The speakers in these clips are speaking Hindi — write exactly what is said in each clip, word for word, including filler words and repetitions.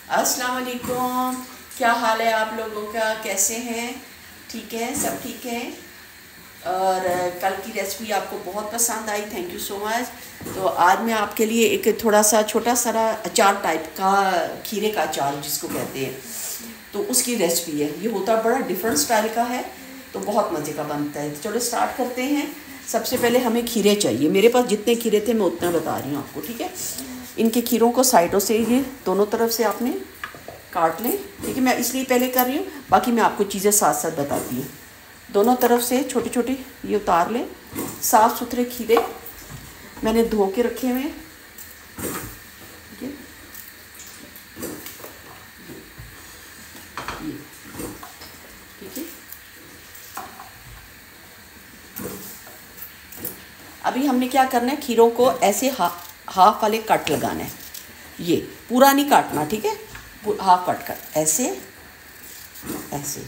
अस्सलाम वालेकुम। क्या हाल है आप लोगों का, कैसे हैं? ठीक है, सब ठीक है। और कल की रेसिपी आपको बहुत पसंद आई, थैंक यू सो मच। तो आज मैं आपके लिए एक थोड़ा सा छोटा सा अचार टाइप का, खीरे का अचार जिसको कहते हैं, तो उसकी रेसिपी है। ये होता बड़ा डिफरेंट स्टाइल का है, तो बहुत मज़े का बनता है। तो चलो स्टार्ट करते हैं। सबसे पहले हमें खीरे चाहिए। मेरे पास जितने खीरे थे मैं उतना बता रही हूँ आपको, ठीक है। इनके खीरों को साइडों से, ये दोनों तरफ से आपने काट लें, ठीक है। मैं इसलिए पहले कर रही हूँ, बाकी मैं आपको चीज़ें साथ साथ बताती हूँ। दोनों तरफ से छोटी छोटी ये उतार लें। साफ़ सुथरे खीरे मैंने धो के रखे हुए हैं, ठीक है। ये ठीक है। अभी हमने क्या करना है, खीरों को ऐसे हा, हाफ वाले कट लगाना है। ये पूरा नहीं काटना, ठीक है, हाफ कट कर, ऐसे ऐसे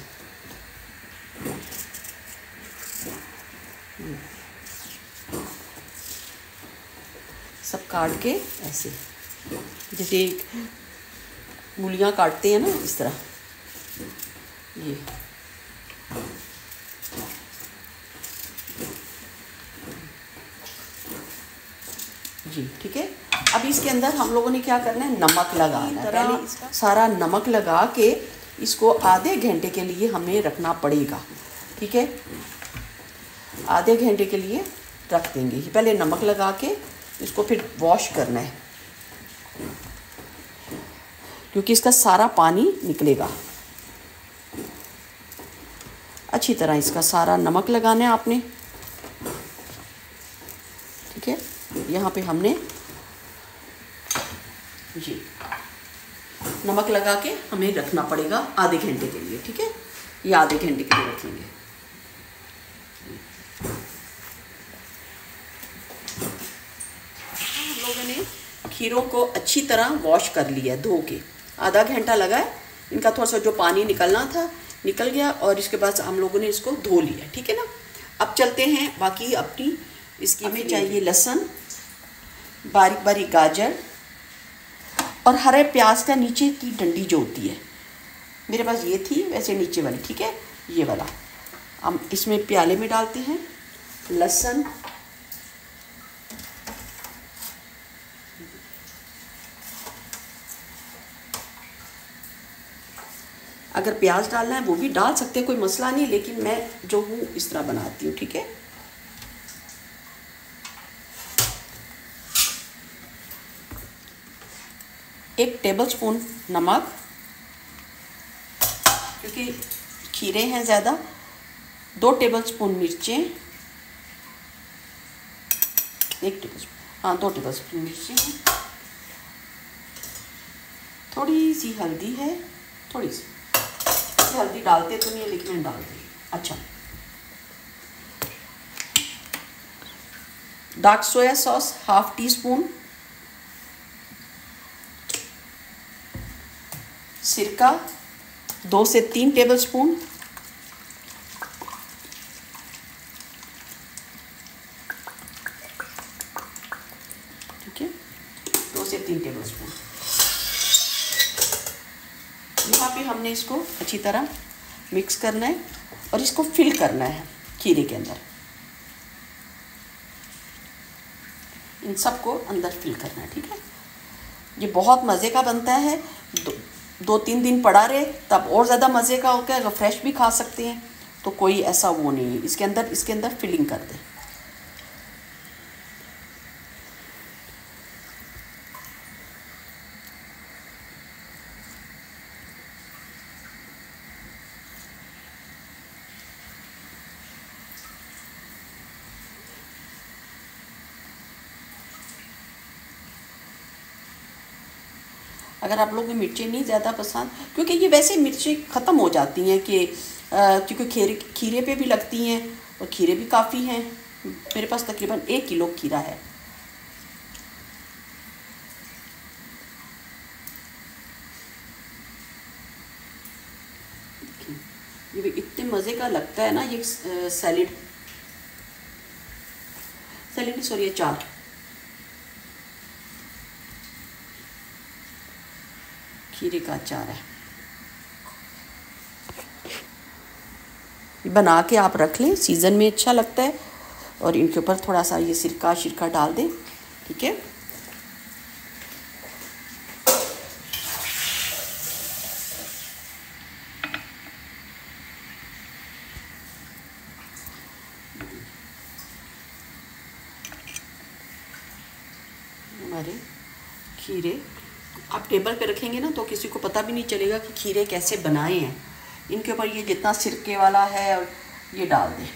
सब काट के ऐसे, जैसे मूलियाँ काटते हैं ना, इस तरह। ये जी, ठीक है। अब इसके अंदर हम लोगों ने क्या करना है, नमक लगाना है। पहले सारा नमक लगा के इसको आधे घंटे के लिए हमें रखना पड़ेगा, ठीक है। आधे घंटे के लिए रख देंगे। पहले नमक लगा के इसको फिर वॉश करना है, क्योंकि इसका सारा पानी निकलेगा। अच्छी तरह इसका सारा नमक लगाना है आपने, ठीक है। यहाँ पे हमने जी नमक लगा के हमें रखना पड़ेगा आधे घंटे के लिए, ठीक है। ये आधे घंटे के लिए रखेंगे। हम लोगों ने खीरों को अच्छी तरह वॉश कर लिया, धो के। आधा घंटा लगा है, इनका थोड़ा सा जो पानी निकलना था निकल गया, और इसके बाद हम लोगों ने इसको धो लिया, ठीक है ना। अब चलते हैं बाकी अपनी इसकी में चाहिए लहसुन, बारीक बारीक गाजर, और हरे प्याज का नीचे की डंडी जो होती है, मेरे पास ये थी, वैसे नीचे वाली, ठीक है, ये वाला। हम इसमें प्याले में डालते हैं लहसुन, अगर प्याज डालना है वो भी डाल सकते हैं, कोई मसला नहीं, लेकिन मैं जो हूँ इस तरह बनाती हूँ, ठीक है। एक टेबलस्पून नमक, क्योंकि खीरे हैं ज़्यादा। दो टेबलस्पून मिर्चें, एक टेबलस्पून, हाँ दो टेबलस्पून मिर्चें हैं। थोड़ी सी हल्दी है, थोड़ी सी हल्दी डालते तो नहीं है, लेकिन मैं डाल दी। अच्छा, dark soya sauce half teaspoon, सिरका दो से तीन टेबलस्पून, ठीक है, दो से तीन टेबलस्पून। यहाँ पे हमने इसको अच्छी तरह मिक्स करना है और इसको फिल करना है खीरे के अंदर। इन सब को अंदर फिल करना है, ठीक है। ये बहुत मज़े का बनता है। दो, दो तीन दिन पड़ा रहे तब और ज़्यादा मज़े का होगा। अगर फ्रेश भी खा सकते हैं, तो कोई ऐसा वो नहीं है। इसके अंदर इसके अंदर फिलिंग कर दें। अगर आप लोगों को मिर्ची नहीं ज़्यादा पसंद, क्योंकि ये वैसे मिर्ची ख़त्म हो जाती हैं, कि क्योंकि खीरे खीरे पे भी लगती हैं, और खीरे भी काफ़ी हैं। मेरे पास तकरीबन एक किलो खीरा है। ये भी इतने मज़े का लगता है ना, ये सैलेड सैलेड सॉरी अचार। खीरे का अचार है, बना के आप रख लें, सीज़न में अच्छा लगता है। और इनके ऊपर थोड़ा सा ये सिरका शिरका डाल दें, ठीक है। हमारे खीरे आप टेबल पे रखेंगे ना तो किसी को पता भी नहीं चलेगा कि खीरे कैसे बनाए हैं। इनके ऊपर ये जितना सिरके वाला है ये डाल दें।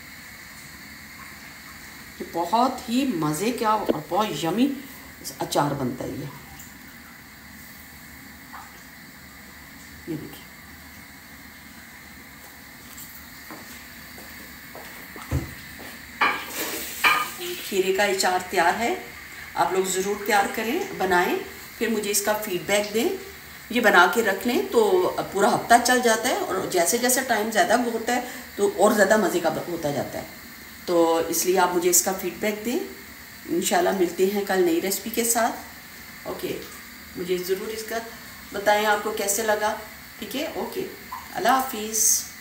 ये बहुत ही मज़े का और बहुत यमी अचार बनता है ये ये देखिए। खीरे का अचार तैयार है, आप लोग ज़रूर तैयार करें, बनाएं, फिर मुझे इसका फीडबैक दें। ये बना के रख लें तो पूरा हफ्ता चल जाता है, और जैसे जैसे टाइम ज़्यादा होता है तो और ज़्यादा मज़े का होता जाता है। तो इसलिए आप मुझे इसका फीडबैक दें। इंशाल्लाह मिलते हैं कल नई रेसिपी के साथ। ओके, मुझे ज़रूर इसका बताएं आपको कैसे लगा, ठीक है। ओके, अल्लाह हाफिज़।